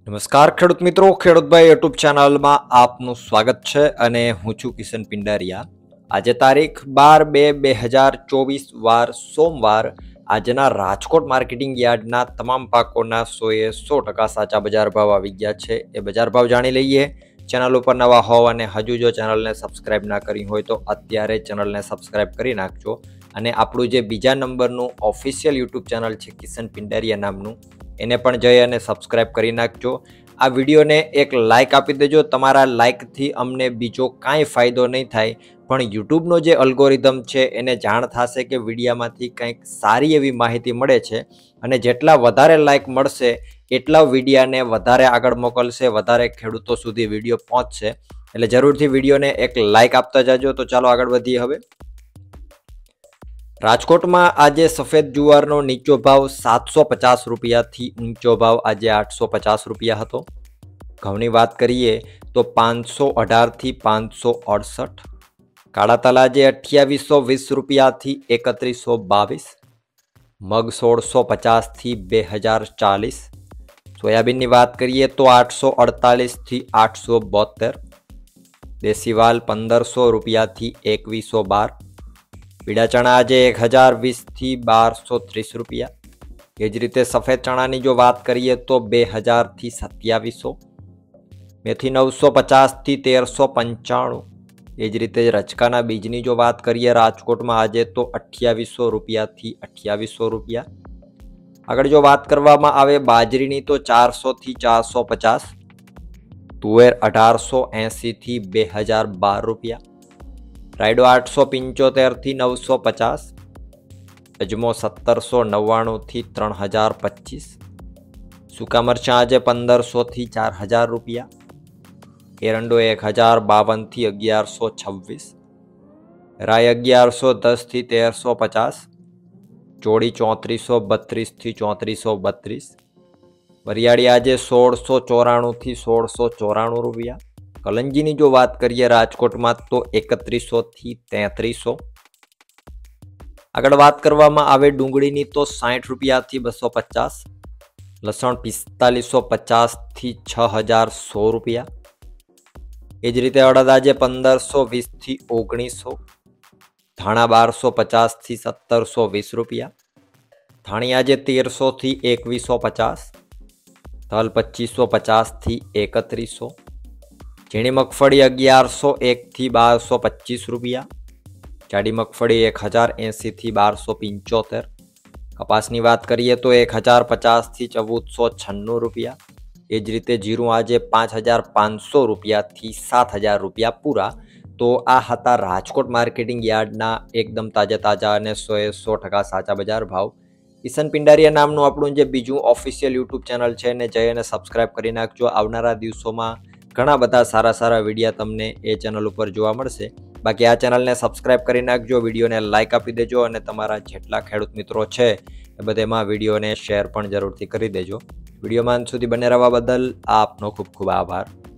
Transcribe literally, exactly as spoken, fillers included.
નમસ્કાર ખેડૂત મિત્રો, ખેડૂતભાઈ યુટ્યુબ ચેનલમાં આપનું સ્વાગત છે અને હું છું કિશન પિંડારિયા. આજે તારીખ બાર બે બે હજાર ચોવીસ વાર સોમવાર આજના રાજકોટ માર્કેટિંગ યાર્ડના તમામ પાકોના સોએ સો ટકા સાચા બજાર ભાવ આવી ગયા છે. એ બજાર ભાવ જાણી લઈએ. ચેનલ ઉપર નવા હોવ અને હજુ જો ચેનલને સબસ્ક્રાઇબ ના કરી હોય તો અત્યારે ચેનલને સબસ્ક્રાઇબ કરી નાખજો. અને આપણું જે બીજા નંબરનું ઓફિશિયલ યુટ્યુબ ચેનલ છે કિશન પિંડારિયા નામનું, એને પણ જઈ અને સબસ્ક્રાઇબ કરી નાખજો. આ વિડીયોને એક લાઇક આપી દેજો. તમારા લાઇકથી અમને બીજો કાંઈ ફાયદો નહીં થાય, પણ યુટ્યુબનો જે અલ્ગોરિધમ છે એને જાણ થશે કે વિડીયામાંથી કંઈક સારી એવી માહિતી મળે છે, અને જેટલા વધારે લાઇક મળશે એટલા વિડીયાને વધારે આગળ મોકલશે, વધારે ખેડૂતો સુધી વિડીયો પહોંચશે. એટલે જરૂરથી વિડીયોને એક લાઇક આપતા જાજો. તો ચાલો આગળ વધીએ. હવે રાજકોટમાં આજે સફેદ જુવારનો નીચો ભાવ સાતસો પચાસ રૂપિયાથી ઊંચો ભાવ આજે આઠસો પચાસ રૂપિયા હતો. ઘઉંની વાત કરીએ તો પાંચસો અઢારથી પાંચસો અડસઠ. કાળા તલ આજે અઠ્યાવીસો વીસ રૂપિયાથી એકત્રીસો બાવીસ. મગ સોળસો પચાસથી બે હજાર ચાલીસ. સોયાબીનની વાત કરીએ તો આઠસો અડતાલીસથી આઠસો બોતેર. દેશી વાલ પંદરસો રૂપિયાથી એકવીસો બાર. પીળા ચણા આજે એક હજાર વીસથી બારસો ત્રીસ રૂપિયા. એ જ રીતે સફેદ ચણાની જો વાત કરીએ તો બે હજારથી સત્યાવીસો. મેથી નવસો પચાસથી તેરસો પંચાણું. એ જ રીતે રચકાના બીજની જો વાત કરીએ રાજકોટમાં આજે તો અઠ્યાવીસો રૂપિયાથી અઠ્યાવીસો રૂપિયા. આગળ જો વાત કરવામાં આવે બાજરીની તો ચારસોથી ચારસો પચાસ. તુવેર અઢારસો એંસીથી બે હજાર બાર રૂપિયા. રાયડો આઠસો પંચોતેરથી નવસો પચાસ. અજમો સત્તરસો નવ્વાણુંથી ત્રણ હજાર પચીસ. સૂકા મરચાં આજે પંદરસોથી ચાર હજાર રૂપિયા. એરંડો એક હજાર બાવનથી અગિયારસો છવ્વીસ. રાય અગિયારસો દસથી તેરસો પચાસ. ચોળી ચોત્રીસો બત્રીસથી ચોત્રીસો બત્રીસ. વરિયાળી આજે સોળસો ચોરાણુંથી સોળસો ચોરાણું રૂપિયા. કલંજીની જો વાત કરીએ રાજકોટમાં તો એકત્રીસોથી તેત્રીસો. આગળ વાત કરવામાં આવે ડુંગળીની તો સાઠ રૂપિયાથી બસો પચાસ. લસણ પિસ્તાલીસો પચાસથી છ હજાર સો રૂપિયા. એ જ રીતે અડદ આજે પંદરસો વીસથી ઓગણીસો. ધાણા બારસો પચાસથી સત્તરસો વીસ રૂપિયા. ધાણી આજે તેરસોથી એકવીસો પચાસ. તલ પચીસો પચાસથી એકત્રીસો. ઝીણી મગફળી અગિયારસો એકથી બારસો પચીસ રૂપિયા. જાડી મગફળી એક હજાર એંસીથી બારસો પંચોતેર. કપાસની વાત કરીએ તો એક હજાર પચાસથી ચૌદસો છન્નું રૂપિયા. એ જ રીતે જીરું આજે પાંચ હજાર પાંચસો રૂપિયાથી સાત હજાર રૂપિયા પૂરા. તો આ હતા રાજકોટ માર્કેટિંગ યાર્ડના એકદમ તાજા તાજા અને સોએ સો ટકા સાચા બજાર ભાવ. કિશન પિંડારિયા નામનું આપણું જે બીજું ઓફિશિયલ યુટ્યુબ ચેનલ છે એને જઈ અને સબસ્ક્રાઇબ કરી નાખજો. આવનારા દિવસોમાં ઘણા બધા સારા સારા વિડીયા તમને એ ચેનલ ઉપર જોવા મળશે. બાકી આ ચેનલને સબસ્ક્રાઇબ કરી નાખજો, વિડીયોને લાઇક આપી દેજો, અને તમારા જેટલા ખેડૂત મિત્રો છે એ બધેમાં વિડીયોને શેર પણ જરૂરથી કરી દેજો. વિડીયોમાં અંત સુધી બને રહેવા બદલ આપનો ખૂબ ખૂબ આભાર.